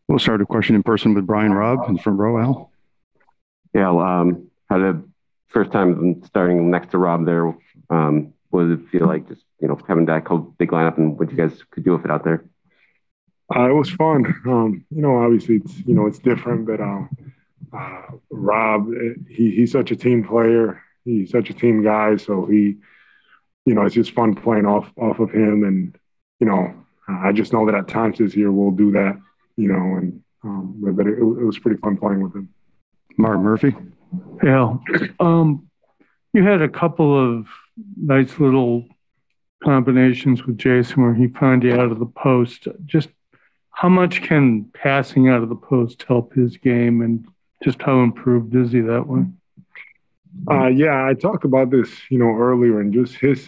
We'll start a question in person with Brian Robb in the front row, Al. Yeah, how did first time starting next to Rob there, what did it feel like just, having that big lineup and what you guys could do with it out there? It was fun. Obviously it's different, but Rob, he's such a team player. He's such a team guy. So it's just fun playing off of him. And, I just know that at times this year we'll do that, but it was pretty fun playing with him. Mark Murphy. Yeah. You had a couple of nice little combinations with Jason where he found you out of the post. Just how much can passing out of the post help his game, and just how improved is he that way? Yeah, I talked about this, earlier, and just his,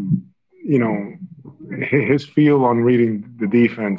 his feel on reading the defense.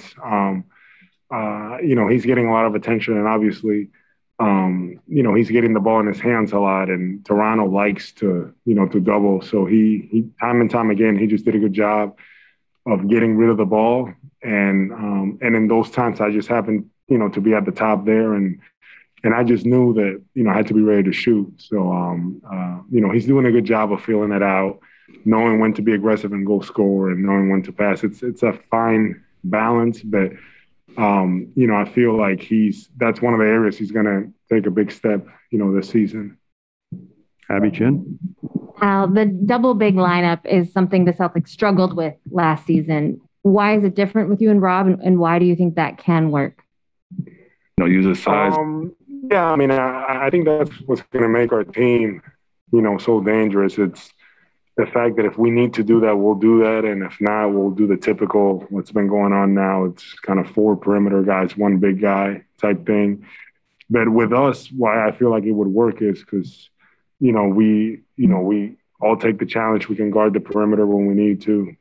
He's getting a lot of attention, and obviously, he's getting the ball in his hands a lot, and Toronto likes to double. So he time and time again, he just did a good job of getting rid of the ball. And in those times, I just happened, to be at the top there, and I just knew that, I had to be ready to shoot. So, he's doing a good job of feeling it out, knowing when to be aggressive and go score, and knowing when to pass. It's a fine balance, but I feel like that's one of the areas he's going to take a big step, this season. Abby Chin. The double big lineup is something the Celtics struggled with last season. Why is it different with you and Rob, and why do you think that can work? Use his size. Yeah, I mean, I think that's what's going to make our team, so dangerous. It's the fact that if we need to do that, we'll do that. And if not, we'll do the typical, what's been going on now. It's kind of 4 perimeter guys, 1 big guy type thing. But with us, why I feel like it would work is because, we all take the challenge. We can guard the perimeter when we need to.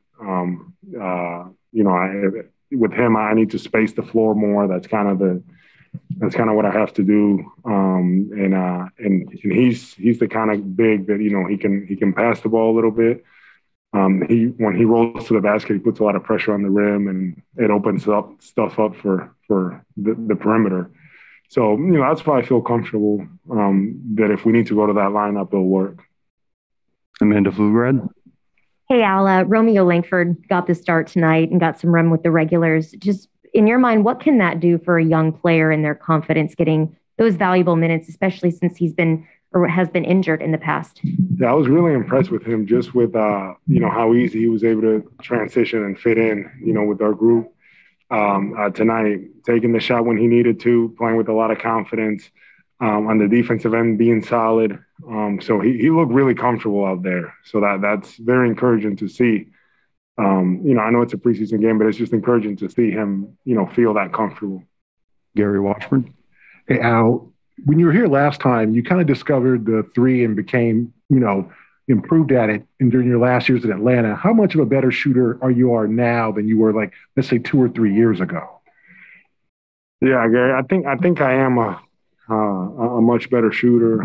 With him, I need to space the floor more. That's kind of what I have to do. And he's the kind of big that, he can pass the ball a little bit. When he rolls to the basket, he puts a lot of pressure on the rim, and it opens stuff up for the perimeter. So, that's why I feel comfortable that if we need to go to that lineup, it'll work. Amanda Flugrad. Hey, Al, Romeo Langford got the start tonight and got some run with the regulars. Just in your mind, what can that do for a young player and their confidence getting those valuable minutes, especially since he's been or has been injured in the past? Yeah, I was really impressed with him just with, how easy he was able to transition and fit in, with our group tonight, taking the shot when he needed to, playing with a lot of confidence on the defensive end, being solid. So he looked really comfortable out there. So that's very encouraging to see. I know it's a preseason game, but it's just encouraging to see him, feel that comfortable. Gary Washburn. Hey, Al, when you were here last time, you kind of discovered the 3 and became, improved at it. And during your last years in Atlanta, how much of a better shooter are now than you were, like, let's say 2 or 3 years ago? Yeah, Gary, I think I am a much better shooter.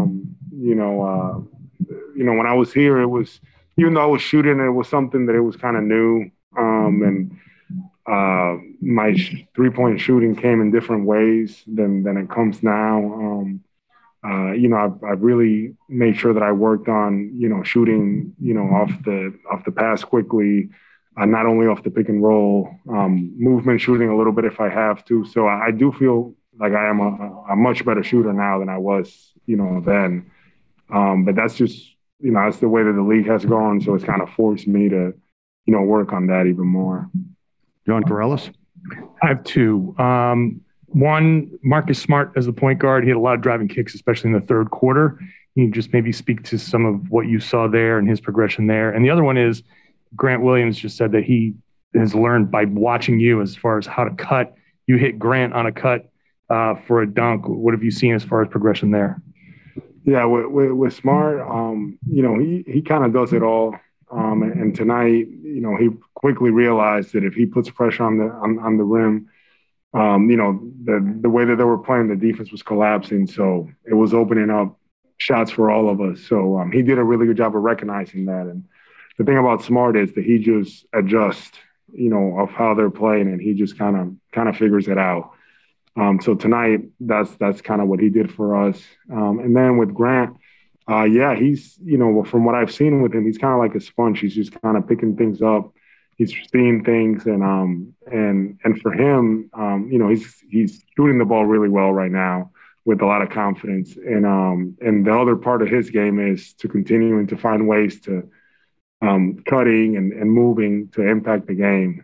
When I was here, it was, even though I was shooting, it was something that it was kind of new. And my 3-point shooting came in different ways than it comes now. I've really made sure that I worked on, shooting, off the pass quickly, not only off the pick and roll, movement shooting a little bit if I have to. So I do feel like I am a much better shooter now than I was, then. But that's just, that's the way that the league has gone. So it's kind of forced me to, work on that even more. John Corrales. I have 2. One, Marcus Smart as the point guard. He had a lot of driving kicks, especially in the third quarter. Can you just maybe speak to some of what you saw there and his progression there? And the other one is Grant Williams just said that he has learned by watching you as far as how to cut. You hit Grant on a cut for a dunk. What have you seen as far as progression there? Yeah, with Smart, he kind of does it all. And tonight, he quickly realized that if he puts pressure on the rim, the way that they were playing, the defense was collapsing. So it was opening up shots for all of us. So he did a really good job of recognizing that. And the thing about Smart is that he just adjusts, of how they're playing, and he just kind of figures it out. So tonight, that's kind of what he did for us. And then with Grant, yeah, he's, from what I've seen with him, he's kind of like a sponge. He's just kind of picking things up. He's seeing things, and for him, he's shooting the ball really well right now with a lot of confidence. And the other part of his game is to continuing to find ways to cutting and moving to impact the game.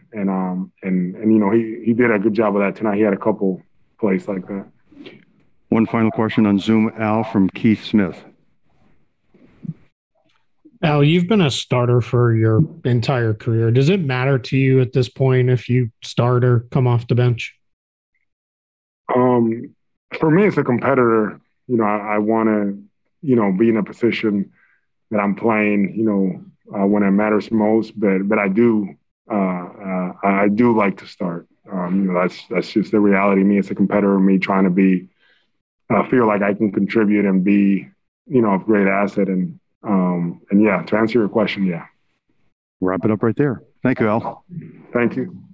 He did a good job of that tonight. He had a couple plays like that. One final question on Zoom, Al, from Keith Smith. Al, you've been a starter for your entire career. Does it matter to you at this point if you start or come off the bench? For me, as a competitor, I want to, be in a position that I'm playing, when it matters most. But I do like to start. That's just the reality. Me as a competitor, me trying to feel like I can contribute and be, a great asset. And yeah, to answer your question, yeah. Wrap it up right there. Thank you, Al. Thank you.